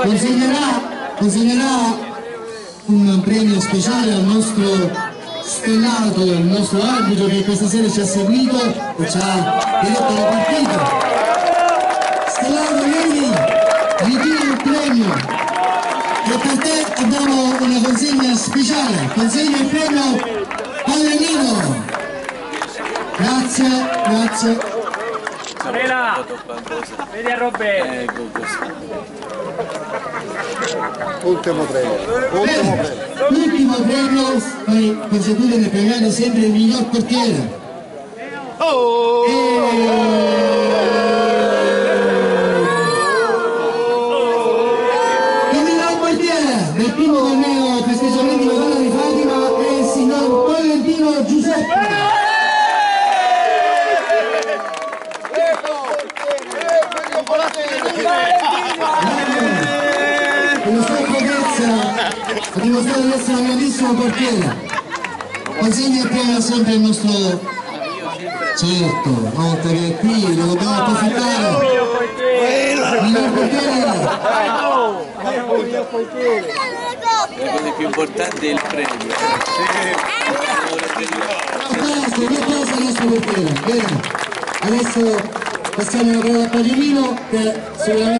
consegnerà un premio speciale al nostro stellato, il nostro arbitro che questa sera ci ha seguito e ci ha diretto la partita. Stellato, vieni, ritira il premio e per te abbiamo una consegna speciale, consegna il premio Pallegnino. Grazie. Bella, vedi a Robè. Ultimo premio. L'ultimo premio, poi consuetudine premiare sempre il miglior portiere. Il miglior portiere del primo torneo festeggiamenti locali di Fatima è il signor Tolentino Giuseppe. Con la sua potenza ha dimostrato di essere un grandissimo portiere. Consegna il premio sempre il nostro, certo, una volta che è qui lo dobbiamo approfittare. Miglior portiere. La cosa più importante è il premio. Un applauso al nostro portiere. Bene, adesso passiamo la parola a Pagliolino che sicuramente